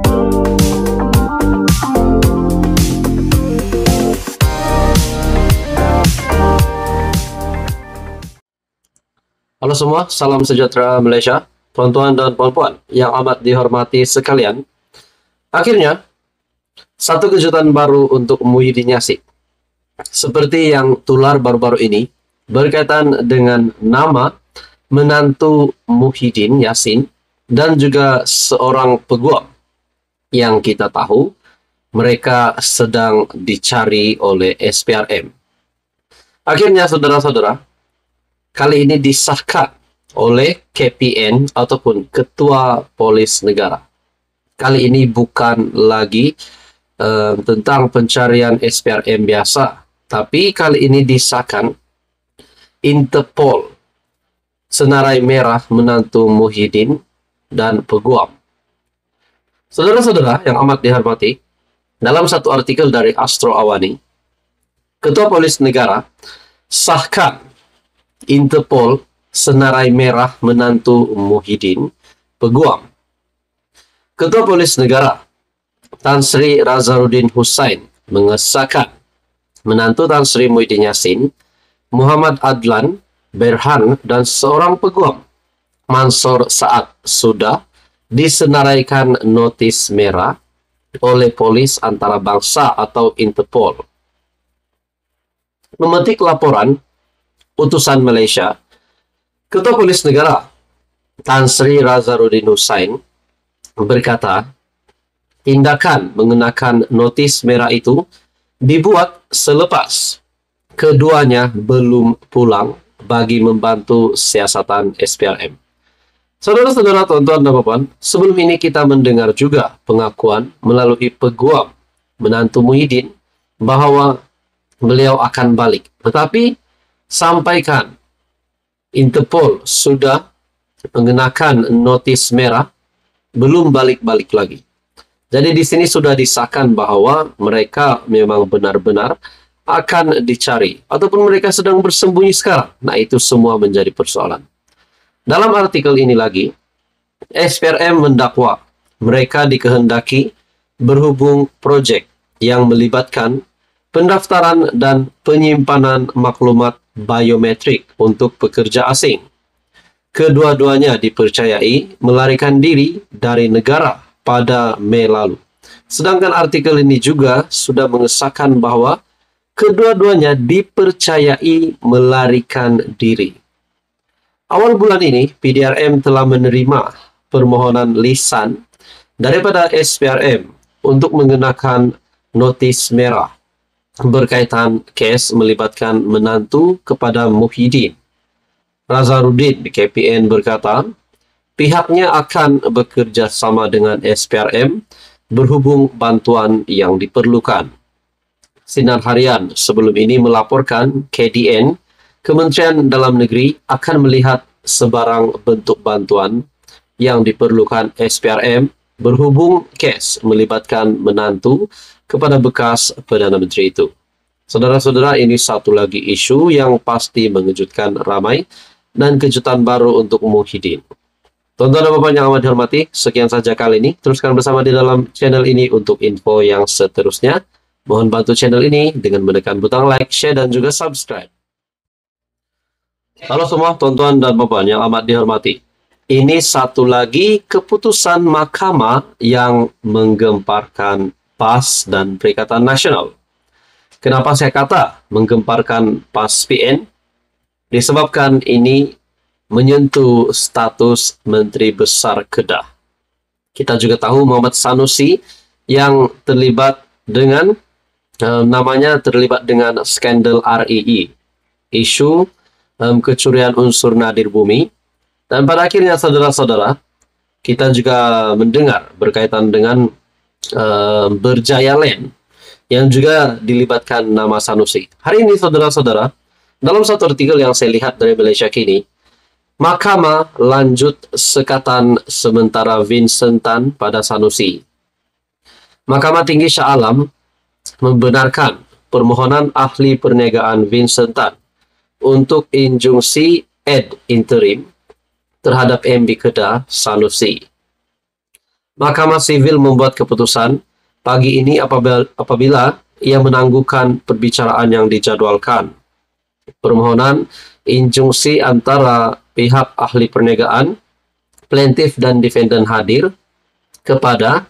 Halo semua, salam sejahtera Malaysia, tuan-tuan dan puan-puan yang amat dihormati sekalian. Akhirnya, satu kejutan baru untuk Muhyiddin Yassin. Seperti yang tular baru-baru ini, berkaitan dengan nama menantu Muhyiddin Yassin dan juga seorang peguam yang kita tahu mereka sedang dicari oleh SPRM. Akhirnya, saudara-saudara, kali ini disahkan oleh KPN ataupun Ketua Polis Negara. Kali ini bukan lagi tentang pencarian SPRM biasa, tapi kali ini disahkan Interpol senarai merah menantu Muhyiddin dan peguam. Saudara-saudara yang amat dihormati, dalam satu artikel dari Astro Awani, Ketua Polis Negara sahkan Interpol senarai merah menantu Muhyiddin peguam. Ketua Polis Negara Tan Sri Razaruddin Hussain mengesahkan menantu Tan Sri Muhyiddin Yassin, Muhammad Adlan Berhan dan seorang peguam Mansor Saad sudah disenaraikan notis merah oleh polis antarabangsa atau Interpol. Memetik laporan utusan Malaysia, Ketua Polis Negara Tan Sri Razaruddin Hussain berkata, tindakan mengenakan notis merah itu dibuat selepas keduanya belum pulang bagi membantu siasatan SPRM. Saudara-saudara, tuan-tuan dan puan, sebelum ini kita mendengar juga pengakuan melalui peguam menantu Muhyiddin bahwa beliau akan balik. Tetapi sampaikan Interpol sudah mengenakan notis merah, belum balik-balik lagi. Jadi di sini sudah disahkan bahwa mereka memang benar-benar akan dicari ataupun mereka sedang bersembunyi sekarang. Nah, itu semua menjadi persoalan. Dalam artikel ini lagi, SPRM mendakwa mereka dikehendaki berhubung proyek yang melibatkan pendaftaran dan penyimpanan maklumat biometrik untuk pekerja asing. Kedua-duanya dipercayai melarikan diri dari negara pada Mei lalu. Sedangkan artikel ini juga sudah mengesahkan bahwa kedua-duanya dipercayai melarikan diri. Awal bulan ini, PDRM telah menerima permohonan lisan daripada SPRM untuk mengenakan notis merah berkaitan kes melibatkan menantu kepada Muhyiddin. Razaruddin di KPN berkata, pihaknya akan bekerja sama dengan SPRM berhubung bantuan yang diperlukan. Sinar Harian sebelum ini melaporkan KDN, Kementerian Dalam Negeri akan melihat sebarang bentuk bantuan yang diperlukan SPRM berhubung kes melibatkan menantu kepada bekas Perdana Menteri itu. Saudara-saudara, ini satu lagi isu yang pasti mengejutkan ramai dan kejutan baru untuk Muhyiddin. Tuan-tuan dan puan yang amat dihormati, sekian saja kali ini. Teruskan bersama di dalam channel ini untuk info yang seterusnya. Mohon bantu channel ini dengan menekan butang like, share, dan juga subscribe. Halo semua tuan-tuan dan puan yang amat dihormati. Ini satu lagi keputusan mahkamah yang menggemparkan PAS dan Perikatan Nasional. Kenapa saya kata menggemparkan PAS PN? Disebabkan ini menyentuh status Menteri Besar Kedah. Kita juga tahu Muhammad Sanusi yang terlibat dengan namanya terlibat dengan skandal REE, isu kecurian unsur nadir bumi. Dan pada akhirnya saudara-saudara, kita juga mendengar berkaitan dengan Berjaya Land yang juga dilibatkan nama Sanusi. Hari ini saudara-saudara, dalam satu artikel yang saya lihat dari Malaysia Kini, Mahkamah lanjut sekatan sementara Vincent Tan pada Sanusi. Mahkamah Tinggi Shah Alam membenarkan permohonan ahli perniagaan Vincent Tan untuk injunksi ed interim terhadap MB Kedah Sanusi. Mahkamah Sivil membuat keputusan pagi ini apabila ia menangguhkan perbicaraan yang dijadwalkan. Permohonan injunksi antara pihak ahli perniagaan, plaintiff dan defendant hadir kepada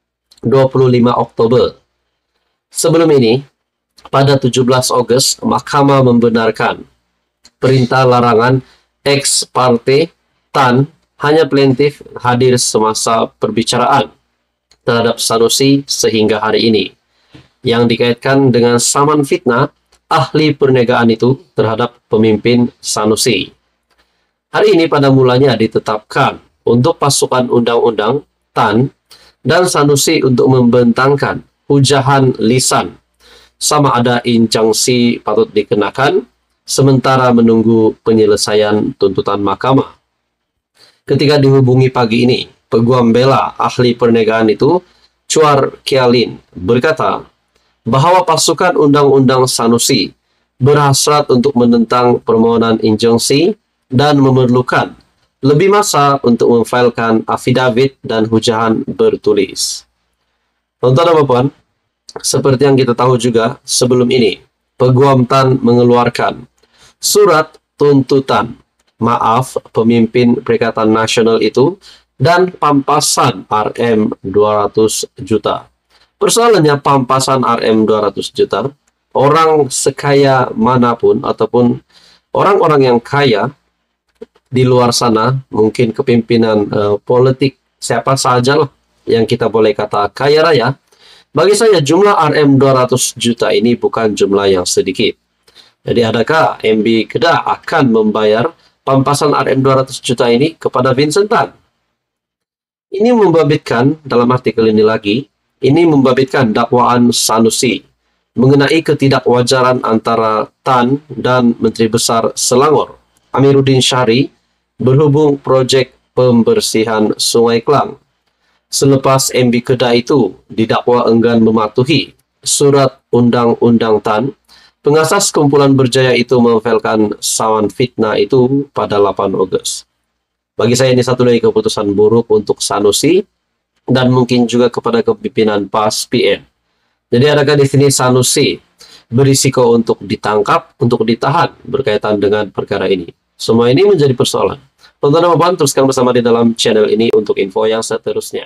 25 Oktober. Sebelum ini, pada 17 Ogos, Mahkamah membenarkan perintah larangan ex parte Tan hanya plaintiff hadir semasa perbicaraan terhadap Sanusi sehingga hari ini, yang dikaitkan dengan saman fitnah ahli perniagaan itu terhadap pemimpin Sanusi. Hari ini pada mulanya ditetapkan untuk pasukan undang-undang Tan dan Sanusi untuk membentangkan hujahan lisan sama ada injunksi patut dikenakan sementara menunggu penyelesaian tuntutan mahkamah. Ketika dihubungi pagi ini, peguam bela ahli perniagaan itu, Chuar Kialin, berkata bahwa pasukan undang-undang Sanusi berhasrat untuk menentang permohonan injunksi dan memerlukan lebih masa untuk memfailkan affidavit dan hujahan bertulis. Tuan-tuan dan puan, seperti yang kita tahu juga sebelum ini, Peguam Tan mengeluarkan surat tuntutan maaf pemimpin Perikatan Nasional itu dan pampasan RM 200 juta. Persoalannya pampasan RM 200 juta, orang sekaya manapun ataupun orang-orang yang kaya di luar sana, mungkin kepimpinan politik siapa saja lah yang kita boleh kata kaya raya, bagi saya jumlah RM 200 juta ini bukan jumlah yang sedikit. Jadi adakah MB Kedah akan membayar pampasan RM 200 juta ini kepada Vincent Tan? Ini membabitkan, dalam artikel ini lagi, ini membabitkan dakwaan Sanusi mengenai ketidakwajaran antara Tan dan Menteri Besar Selangor, Amiruddin Syahri, berhubung proyek pembersihan Sungai Klang. Selepas MB Kedah itu didakwa enggan mematuhi surat undang-undang Tan, pengasas kumpulan berjaya itu memfailkan saman fitnah itu pada 8 Ogos. Bagi saya ini satu lagi keputusan buruk untuk Sanusi dan mungkin juga kepada kepimpinan PAS PM. Jadi adakah di sini Sanusi berisiko untuk ditangkap, untuk ditahan berkaitan dengan perkara ini? Semua ini menjadi persoalan. Tonton dan puan, teruskan bersama di dalam channel ini untuk info yang seterusnya.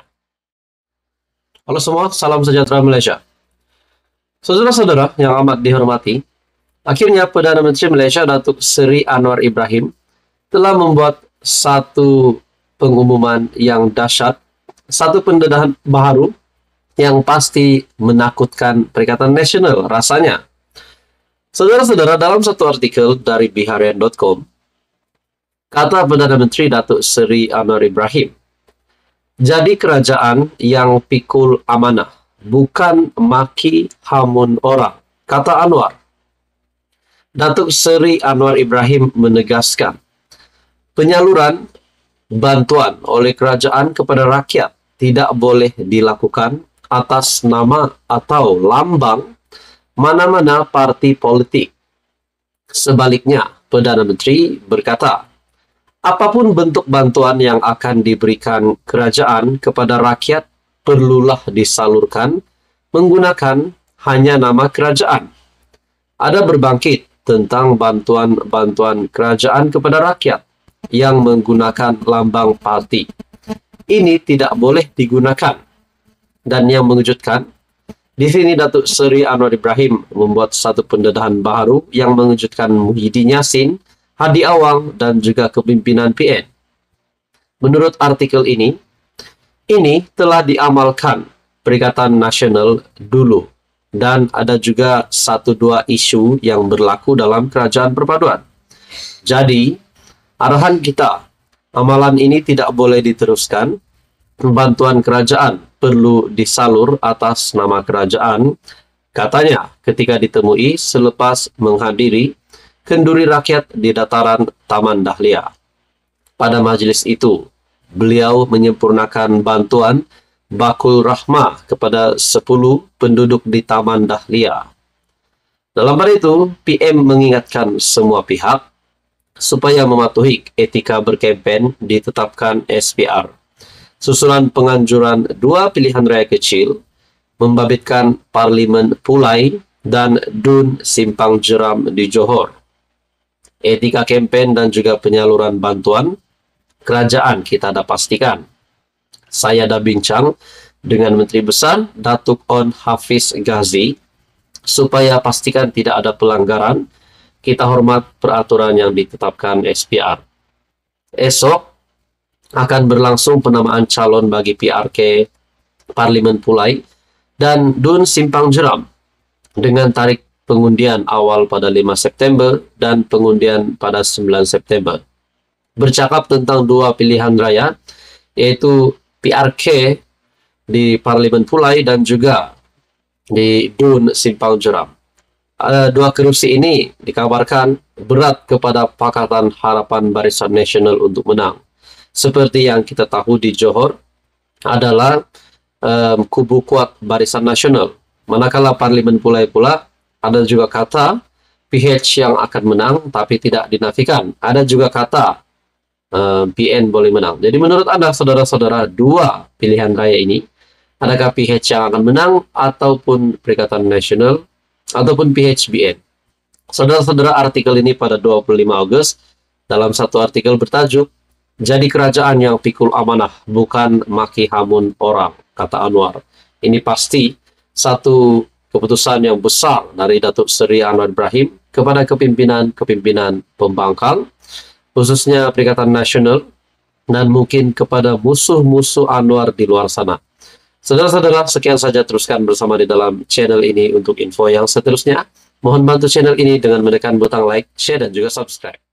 Halo semua, salam sejahtera Malaysia. Saudara-saudara yang amat dihormati, akhirnya Perdana Menteri Malaysia Datuk Seri Anwar Ibrahim telah membuat satu pengumuman yang dahsyat, satu pendedahan baru yang pasti menakutkan Perikatan Nasional rasanya. Saudara-saudara, dalam satu artikel dari biharian.com, kata Perdana Menteri Datuk Seri Anwar Ibrahim, jadi kerajaan yang pikul amanah, bukan maki hamun orang, kata Anwar. Datuk Seri Anwar Ibrahim menegaskan, penyaluran bantuan oleh kerajaan kepada rakyat tidak boleh dilakukan atas nama atau lambang mana-mana parti politik. Sebaliknya, Perdana Menteri berkata, apapun bentuk bantuan yang akan diberikan kerajaan kepada rakyat perlulah disalurkan menggunakan hanya nama kerajaan. Ada berbangkit tentang bantuan-bantuan kerajaan kepada rakyat yang menggunakan lambang parti. Ini tidak boleh digunakan. Dan yang mengejutkan, di sini Datuk Seri Anwar Ibrahim membuat satu pendedahan baru yang mengejutkan Muhyiddin Yassin, Hadi Awang, dan juga kepimpinan PN. Menurut artikel ini telah diamalkan Perikatan Nasional dulu. Dan ada juga 1-2 isu yang berlaku dalam kerajaan perpaduan. Jadi, arahan kita, amalan ini tidak boleh diteruskan. Bantuan kerajaan perlu disalur atas nama kerajaan, katanya ketika ditemui selepas menghadiri kenduri rakyat di dataran Taman Dahlia. Pada majelis itu, beliau menyempurnakan bantuan bakul rahmah kepada 10 penduduk di Taman Dahlia. Dalam hal itu, PM mengingatkan semua pihak supaya mematuhi etika berkempen ditetapkan SPR. susulan penganjuran dua pilihan raya kecil membabitkan Parlimen Pulai dan Dun Simpang Jeram di Johor. Etika kempen dan juga penyaluran bantuan kerajaan kita dah pastikan. Saya dah bincang dengan Menteri Besar Datuk On Hafiz Ghazi supaya pastikan tidak ada pelanggaran. Kita hormat peraturan yang ditetapkan SPR. Esok akan berlangsung penamaan calon bagi PRK Parlimen Pulai dan Dun Simpang Jeram dengan tarikh pengundian awal pada 5 September dan pengundian pada 9 September. Bercakap tentang dua pilihan raya, yaitu PRK di Parlimen Pulai dan juga di Dun Simpang Jeram. Dua kerusi ini dikabarkan berat kepada Pakatan Harapan Barisan Nasional untuk menang. Seperti yang kita tahu di Johor adalah kubu kuat Barisan Nasional. Manakala Parlimen Pulai pula ada juga kata PH yang akan menang tapi tidak dinafikan. Ada juga kata PN boleh menang. Jadi menurut Anda saudara-saudara, dua pilihan raya ini, adakah PH yang akan menang ataupun Perikatan Nasional ataupun PHBN? Saudara-saudara, artikel ini pada 25 Ogos dalam satu artikel bertajuk "Jadi kerajaan yang pikul amanah, bukan maki hamun orang," kata Anwar. Ini pasti satu keputusan yang besar dari Datuk Seri Anwar Ibrahim kepada kepimpinan pembangkang, khususnya Perikatan Nasional, dan mungkin kepada musuh-musuh Anwar di luar sana. Saudara-saudara, sekian saja, teruskan bersama di dalam channel ini untuk info yang seterusnya. Mohon bantu channel ini dengan menekan butang like, share, dan juga subscribe.